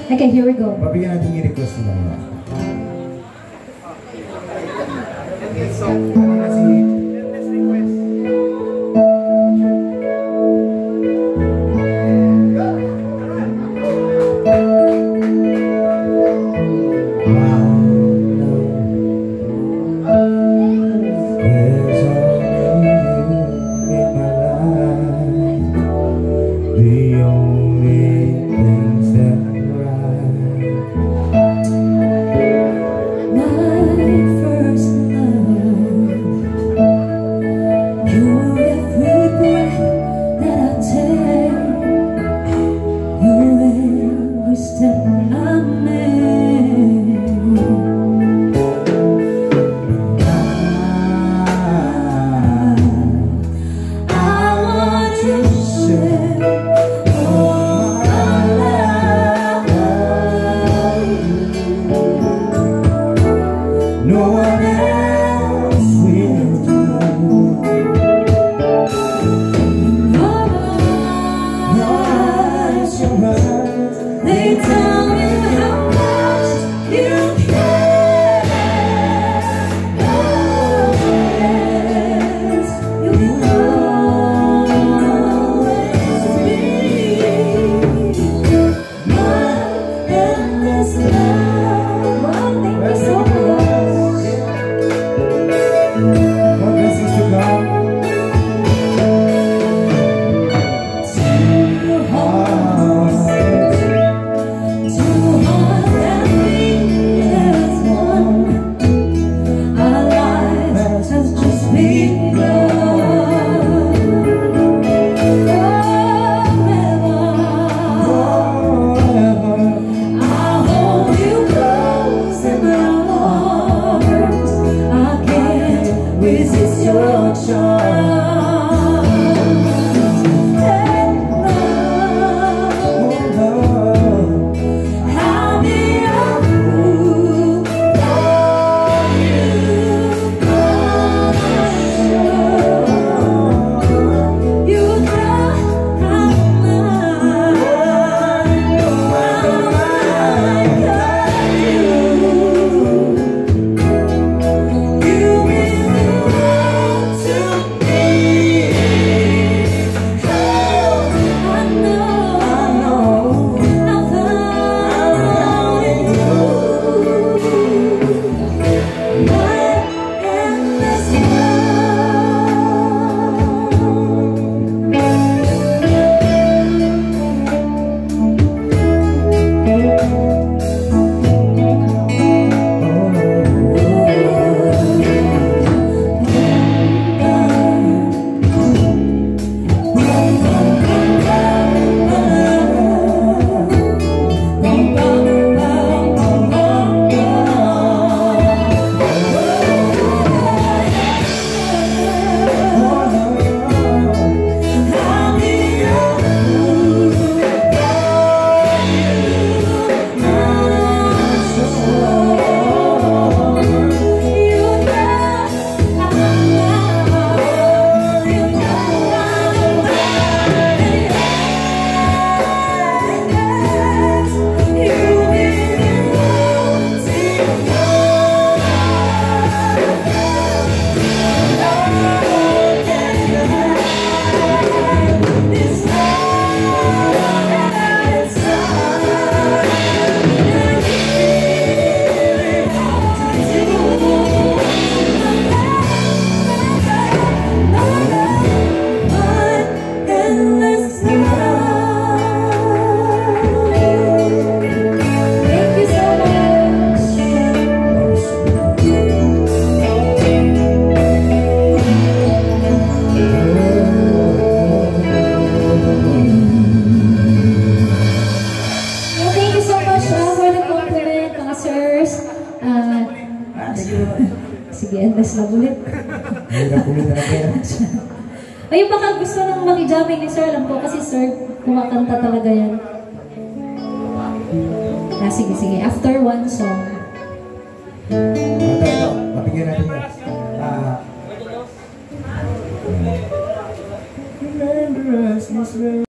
Okay, here we go. Pabigyan natin yung request nila. They tell me how much you care. Always, you will always be my endless love. Wow, thank you so much. More blessings to come. Resist your charms and love. I'll be a fool for you, you know how sige, endless love ulit. Ayun, baka gusto nang makijamming ni Sir. Alam ko kasi Sir, kumakanta talaga yan. Sige, sige. After one song. Mapigyan natin yan. Remember us,